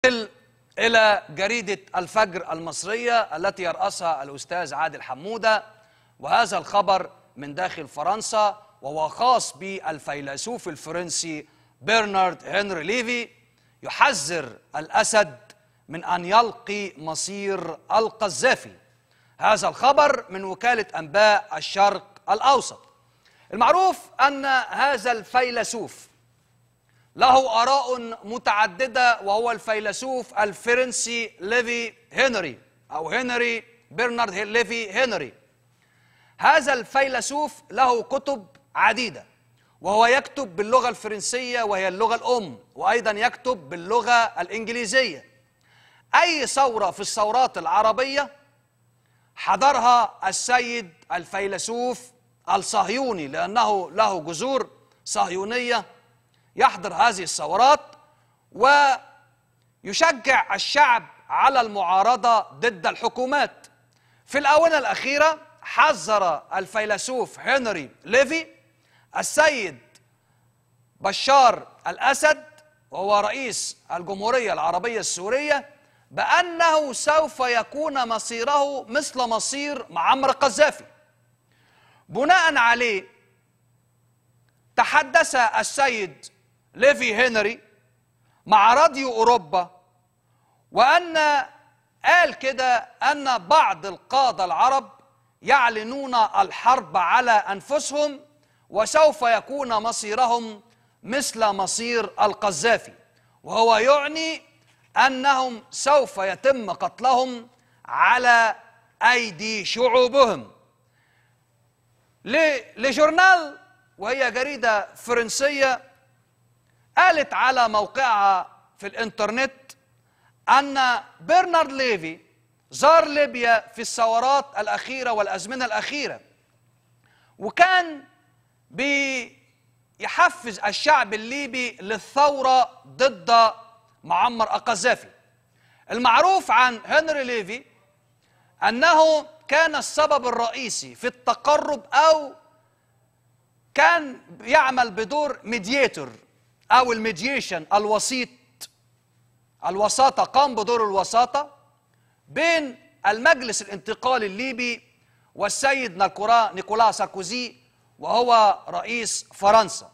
إلى جريدة الفجر المصرية التي يرأسها الأستاذ عادل حمودة، وهذا الخبر من داخل فرنسا، وهو خاص بالفيلسوف الفرنسي برنارد هنري ليفي، يحذر الأسد من أن يلقي مصير القذافي. هذا الخبر من وكالة أنباء الشرق الأوسط. المعروف أن هذا الفيلسوف له آراء متعددة، وهو الفيلسوف الفرنسي ليفي هنري أو هنري برنارد ليفي هنري. هذا الفيلسوف له كتب عديدة، وهو يكتب باللغة الفرنسية وهي اللغة الأم، وأيضا يكتب باللغة الإنجليزية. أي ثورة في الثورات العربية حضرها السيد الفيلسوف الصهيوني، لأنه له جذور صهيونية، يحضر هذه الثورات ويشجع الشعب على المعارضة ضد الحكومات. في الآونة الأخيرة حذر الفيلسوف هنري ليفي السيد بشار الأسد، وهو رئيس الجمهورية العربية السورية، بأنه سوف يكون مصيره مثل مصير معمر القذافي. بناء عليه تحدث السيد ليفي هنري مع راديو أوروبا، وأن قال كده أن بعض القادة العرب يعلنون الحرب على أنفسهم، وسوف يكون مصيرهم مثل مصير القذافي، وهو يعني أنهم سوف يتم قتلهم على أيدي شعوبهم. لجورنال، وهي جريدة فرنسية، قالت على موقعها في الإنترنت أن برنارد ليفي زار ليبيا في الثورات الأخيرة والأزمنة الأخيرة، وكان بيحفز الشعب الليبي للثورة ضد معمر القذافي. المعروف عن هنري ليفي أنه كان السبب الرئيسي في التقرب، أو كان يعمل بدور ميدياتور أو الميديشن، الوساطة، قام بدور الوساطة بين المجلس الانتقالي الليبي والسيد نيكولا ساركوزي، وهو رئيس فرنسا.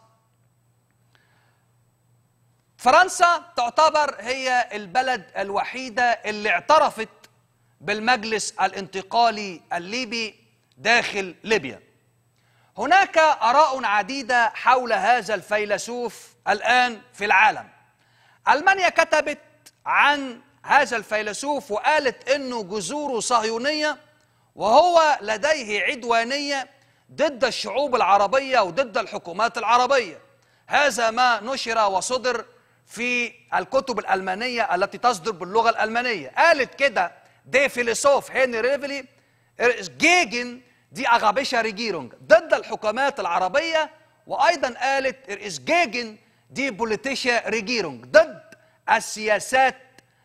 فرنسا تعتبر هي البلد الوحيدة اللي اعترفت بالمجلس الانتقالي الليبي داخل ليبيا. هناك آراء عديدة حول هذا الفيلسوف الآن في العالم. ألمانيا كتبت عن هذا الفيلسوف وقالت إنه جذوره صهيونية، وهو لديه عدوانية ضد الشعوب العربية وضد الحكومات العربية. هذا ما نشر وصدر في الكتب الألمانية التي تصدر باللغة الألمانية. قالت كده دي فيلسوف هنري ليفي جيجن دي أغابيشا ريجيرونج، ضد الحكومات العربية، وأيضا قالت إرئيس جيجن دي بوليتيشا ريجيرونج، ضد السياسات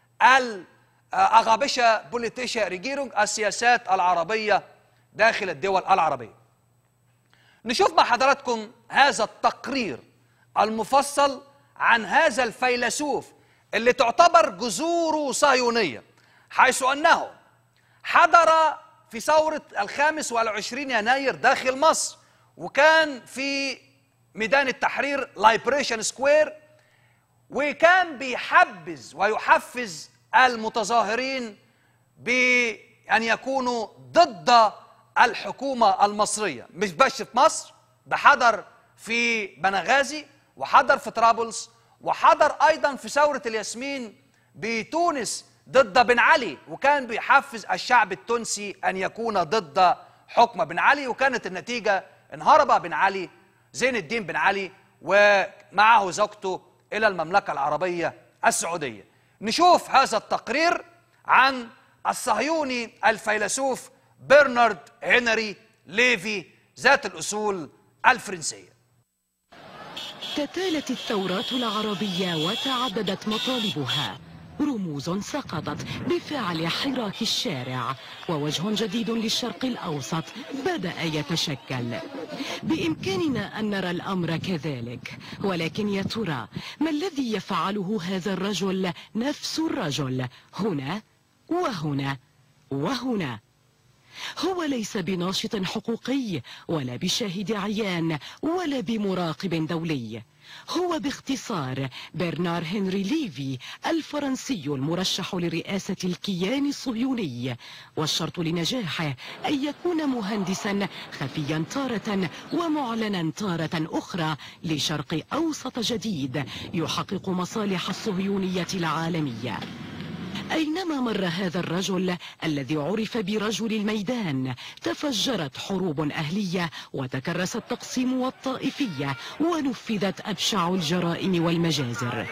أغابيشا بوليتيشا ريجيرونج، السياسات العربية داخل الدول العربية. نشوف مع حضراتكم هذا التقرير المفصل عن هذا الفيلسوف اللي تعتبر جذوره صهيونية، حيث أنه حضر في ثورة 25 يناير داخل مصر، وكان في ميدان التحرير لايبريشن سكوير، وكان بيحبذ ويحفز المتظاهرين بأن يكونوا ضد الحكومة المصرية. مش بس في مصر، ده حضر في بنغازي، وحضر في طرابلس، وحضر أيضا في ثورة الياسمين بتونس ضد بن علي، وكان بيحفز الشعب التونسي أن يكون ضد حكم بن علي، وكانت النتيجة ان هرب بن علي زين الدين بن علي ومعه زوجته إلى المملكة العربية السعودية. نشوف هذا التقرير عن الصهيوني الفيلسوف برنارد هنري ليفي ذات الأصول الفرنسية. تتالت الثورات العربية وتعددت مطالبها، رموز سقطت بفعل حراك الشارع، ووجه جديد للشرق الأوسط بدأ يتشكل. بإمكاننا أن نرى الأمر كذلك، ولكن يا ترى ما الذي يفعله هذا الرجل نفس الرجل هنا وهنا وهنا؟ هو ليس بناشط حقوقي ولا بشاهد عيان ولا بمراقب دولي. هو باختصار برنار هنري ليفي الفرنسي المرشح لرئاسة الكيان الصهيوني، والشرط لنجاحه أن يكون مهندسا خفيا تارة ومعلنا تارة أخرى لشرق أوسط جديد يحقق مصالح الصهيونية العالمية. أينما مر هذا الرجل الذي عرف برجل الميدان تفجرت حروب أهلية وتكرس التقسيم والطائفية ونفذت أبشع الجرائم والمجازر.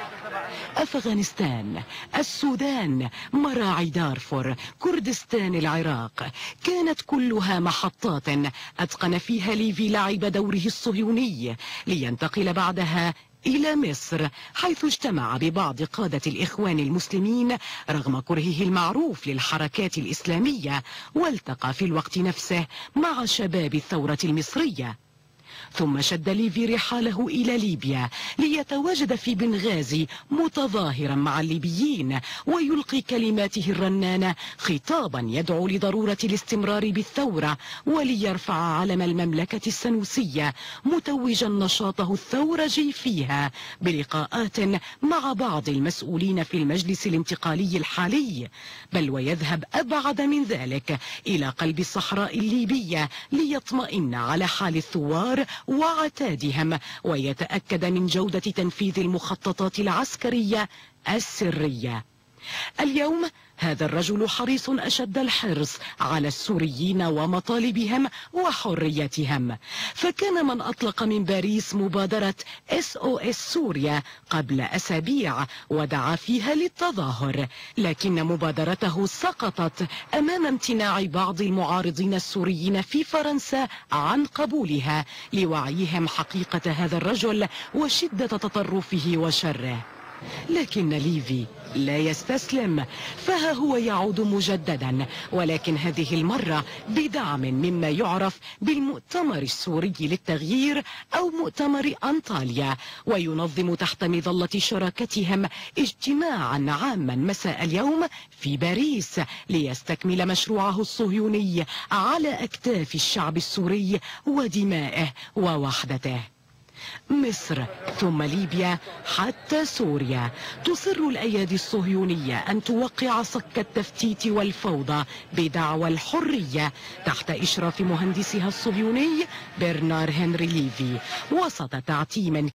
أفغانستان، السودان، مراعي دارفور، كردستان العراق، كانت كلها محطات أتقن فيها ليفي لعب دوره الصهيوني، لينتقل بعدها إلى مصر، حيث اجتمع ببعض قادة الإخوان المسلمين رغم كرهه المعروف للحركات الإسلامية، والتقى في الوقت نفسه مع شباب الثورة المصرية. ثم شد ليفي رحاله إلى ليبيا ليتواجد في بنغازي متظاهرا مع الليبيين ويلقي كلماته الرنانة خطابا يدعو لضرورة الاستمرار بالثورة وليرفع علم المملكة السنوسية، متوجا نشاطه الثورجي فيها بلقاءات مع بعض المسؤولين في المجلس الانتقالي الحالي، بل ويذهب أبعد من ذلك إلى قلب الصحراء الليبية ليطمئن على حال الثوار وعتادهم ويتأكد من جودة تنفيذ المخططات العسكرية السرية. اليوم هذا الرجل حريص أشد الحرص على السوريين ومطالبهم وحريتهم، فكان من أطلق من باريس مبادرة SOS سوريا قبل أسابيع ودعا فيها للتظاهر، لكن مبادرته سقطت أمام امتناع بعض المعارضين السوريين في فرنسا عن قبولها لوعيهم حقيقة هذا الرجل وشدة تطرفه وشره. لكن ليفي لا يستسلم، فها هو يعود مجددا، ولكن هذه المرة بدعم مما يعرف بالمؤتمر السوري للتغيير أو مؤتمر أنطاليا، وينظم تحت مظلة شراكتهم اجتماعا عاما مساء اليوم في باريس ليستكمل مشروعه الصهيوني على أكتاف الشعب السوري ودمائه ووحدته. مصر ثم ليبيا حتى سوريا، تصر الأيادي الصهيونية أن توقع صك التفتيت والفوضى بدعوى الحرية تحت إشراف مهندسها الصهيوني برنار هنري ليفي، وسط تعتيم